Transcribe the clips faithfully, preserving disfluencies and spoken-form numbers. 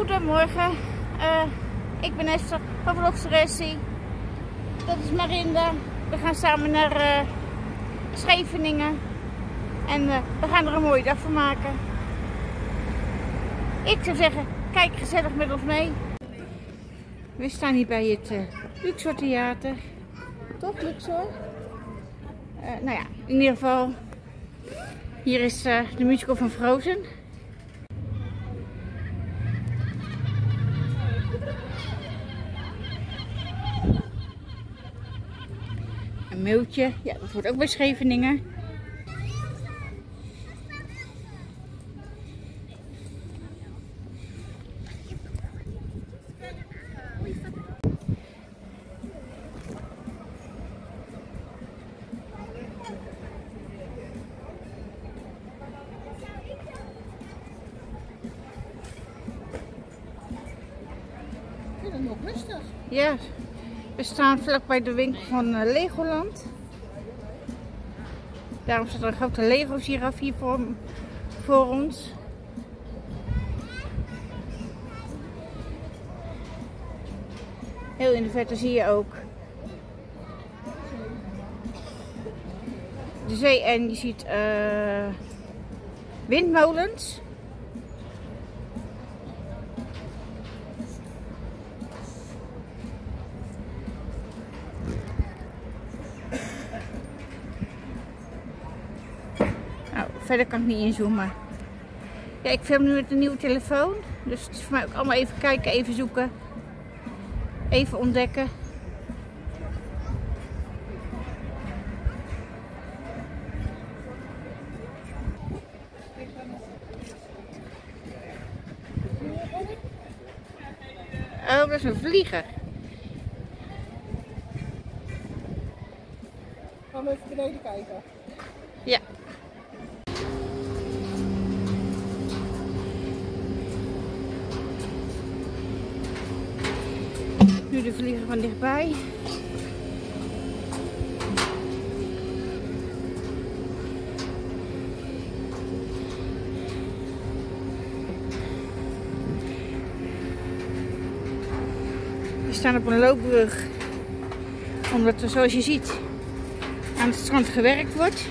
Goedemorgen, uh, ik ben Esther van Vlogsteressie. Dat is Marinda. We gaan samen naar uh, Scheveningen en uh, we gaan er een mooie dag van maken. Ik zou zeggen, kijk gezellig met ons mee. We staan hier bij het uh, Luxor Theater. Toch, Luxor? Uh, nou ja, in ieder geval, hier is uh, de musical van Frozen. Een meeltje, ja, dat wordt ook bij Scheveningen. Ik vind het nog rustig. Ja, we staan vlakbij de winkel van uh, Legoland. Daarom staat er een grote Lego giraf hier voor, voor ons. Heel in de verte zie je ook de zee en je ziet uh, windmolens. Nou, verder kan ik niet inzoomen. Ja, ik film nu met een nieuwe telefoon. Dus het is voor mij ook allemaal even kijken, even zoeken. Even ontdekken. Oh, dat is een vlieger. Gaan we even beneden kijken? Ja. Nu de vlieger van dichtbij. We staan op een loopbrug, omdat er, zoals je ziet, aan het strand gewerkt wordt.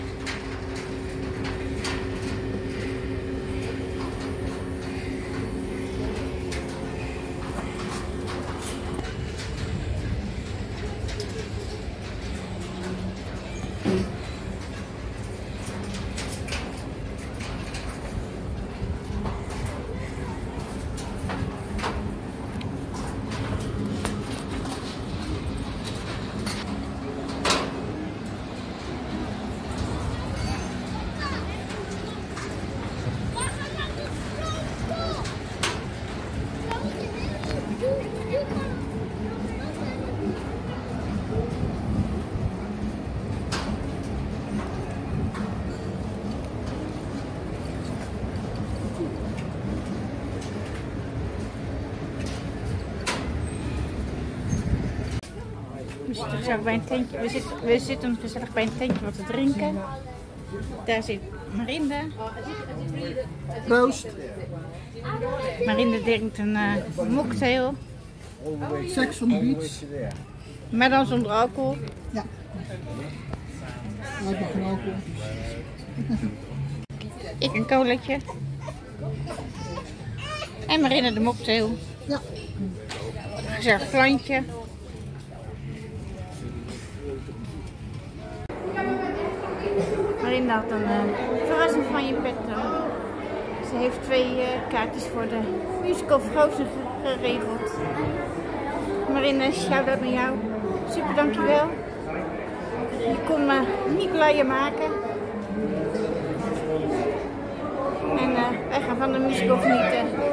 We zitten gezellig bij een tentje. We zitten, we zitten gezellig bij een tentje wat te drinken. Daar zit Marinda. Proost. Marinda drinkt een uh, mocktail. Sex on the beach. Maar dan zonder alcohol. Ja. Lijkt me geen alcohol. Ik een colaatje. En Marinda de mocktail. Ja. Gezellig plantje. Marinda had een uh, verrassing van je pet. Ze heeft twee uh, kaartjes voor de musical Frozen geregeld. Marinda, shout-out naar jou. Super, dankjewel. Je kon me niet blijer maken. En uh, wij gaan van de musical genieten.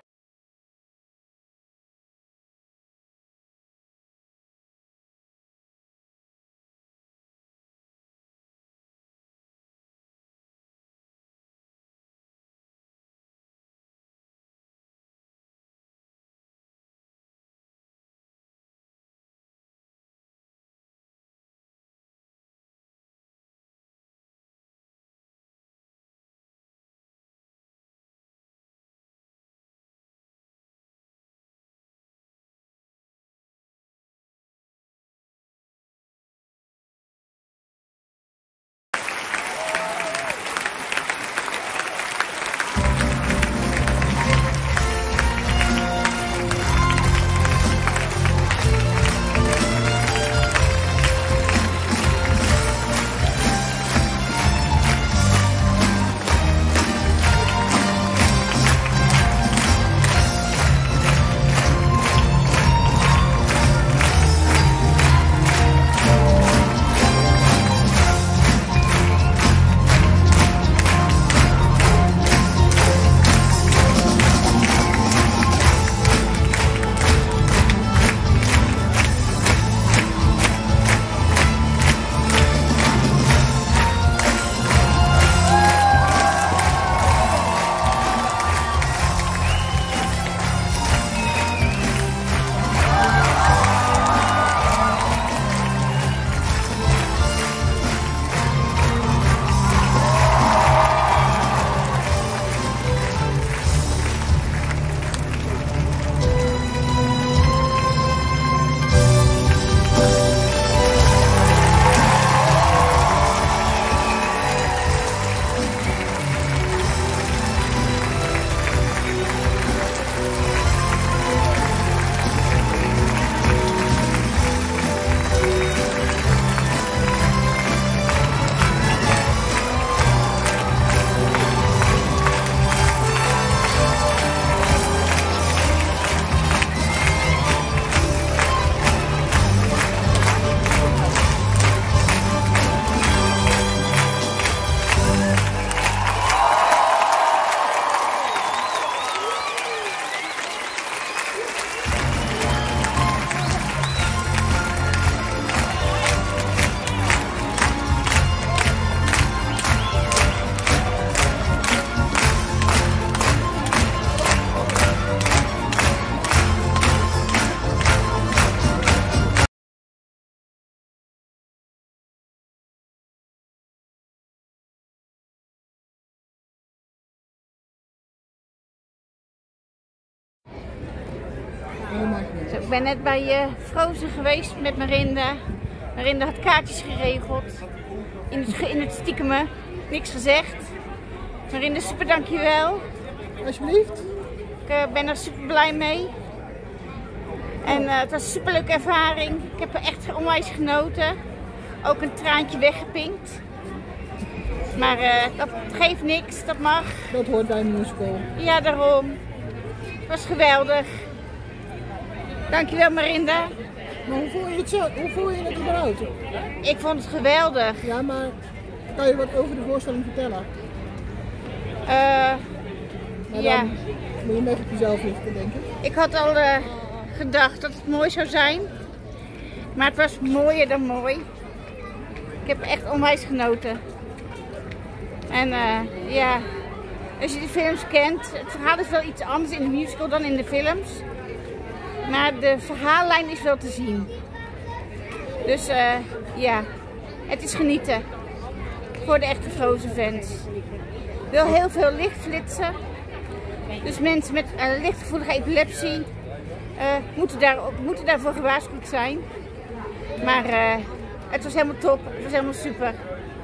ik ben net bij uh, Frozen geweest met Marinda. Marinda had kaartjes geregeld. In het, in het stiekeme. Niks gezegd. Marinda, super dankjewel. Alsjeblieft. Ik uh, ben er super blij mee. En uh, het was een super leuke ervaring. Ik heb er echt onwijs genoten. Ook een traantje weggepinkt. Maar uh, dat geeft niks, dat mag. Dat hoort bij een musical. Ja, daarom. Het was geweldig. Dankjewel Marinda. Maar hoe voel je het, zo, hoe voel je het überhaupt? Ik vond het geweldig. Ja, maar kan je wat over de voorstelling vertellen? Uh, Maar ja. dan moet je een beetje op jezelf richten, denk ik. Ik had al uh, gedacht dat het mooi zou zijn. Maar het was mooier dan mooi. Ik heb echt onwijs genoten. En uh, ja, als je de films kent, het verhaal is wel iets anders in de musical dan in de films. Maar de verhaallijn is wel te zien. Dus uh, ja, het is genieten. Voor de echte Frozen fans. Wel heel veel lichtflitsen. Dus mensen met uh, lichtgevoelige epilepsie uh, moeten, daar, moeten daarvoor gewaarschuwd zijn. Maar uh, het was helemaal top, het was helemaal super.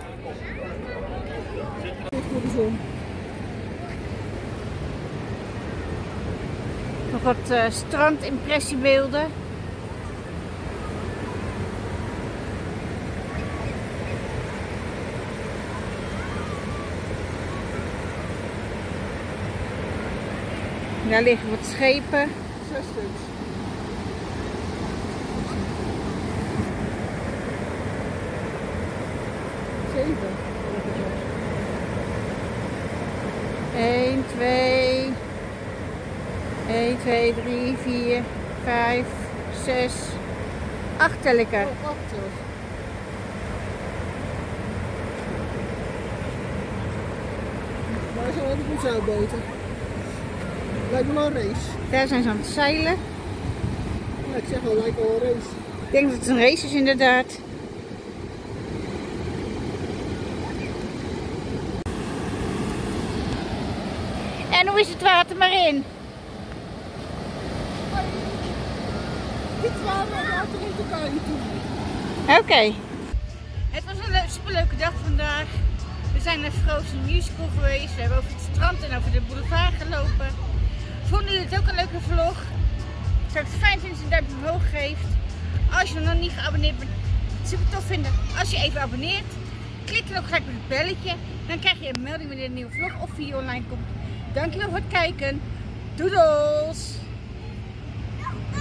Nog wat uh, strandimpressiebeelden. Daar liggen wat schepen. Zes stuks. Zeven. één, twee, één, twee, drie, vier, vijf, zes, acht tel ik er. Oh, acht zelfs. Maar zo had ik niet zo beter. Lijkt me wel een race. Daar zijn ze aan het zeilen. Ja, ik zeg al, lijkt wel een race. Ik denk dat het een race is inderdaad. En hoe is het water maar in? Iets waar we later in elkaar toe. Oké. Okay. Het was een superleuke dag vandaag. We zijn naar Frozen Musical geweest. We hebben over het strand en over de boulevard gelopen. Vonden jullie het ook een leuke vlog? Ik zou het fijn vinden als je een duimpje omhoog geeft. Als je nog niet geabonneerd bent, super tof vinden als je even abonneert. Klik dan ook gelijk op het belletje. Dan krijg je een melding wanneer een nieuwe vlog of video online komt. Dankjewel voor het kijken. Doedels!